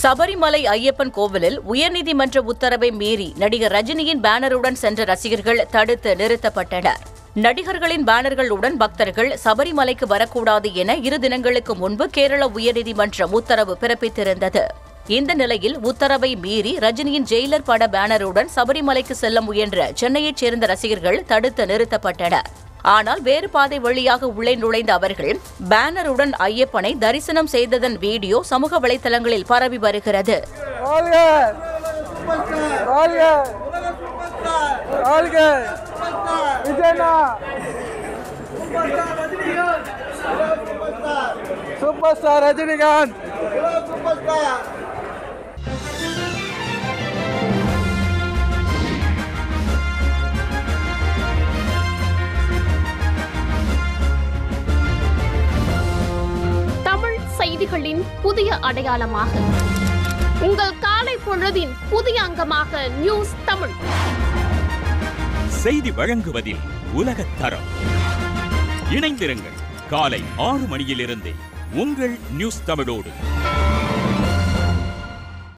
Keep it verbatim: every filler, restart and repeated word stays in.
சபரிமலை ஐயப்பன் கோவிலில் உயர்நீதிமன்ற உத்தரவை மீறி நடிகர் ரஜினியின் பேனருடன் சென்ற ரசிகர்கள் தடுத்து நிறுத்தப்பட்டனர். நடிகர்களின் பேனர்களுடன் பக்தர்கள் சபரிமலைக்கு வரக்கூடாது என இரு தினங்களுக்கு முன்பு கேரள உயர்நீதிமன்றம் உத்தரவு பிறப்பித்திருந்தது. இந்த நிலையில் உத்தரவை மீறி ரஜினியின் ஜெயிலர் பட பேனருடன் சபரிமலைக்கு செல்ல முயன்ற சென்னையைச் சேர்ந்த ரசிகர்கள் தடுத்து நிறுத்தப்பட்டனர். ஆனால் வேறு பாதை வழியாக உள்ளே நுழைந்த அவர்கள் பேனருடன் ஐயப்பனை தரிசனம் செய்ததன் வீடியோ சமூக வலைதளங்களில் பரவி வருகிறது. Super star Rajinikanth. செய்திகளின் புதிய அடையாளமாக உங்கள் காலை பொழுதின் புதிய அங்கமாக நியூஸ் தமிழ் செய்தி வழங்குவதில் உலகத் தரம். இணைந்திருங்கள் காலை ஆறு மணியிலிருந்து உங்கள் நியூஸ் தமிழோடு.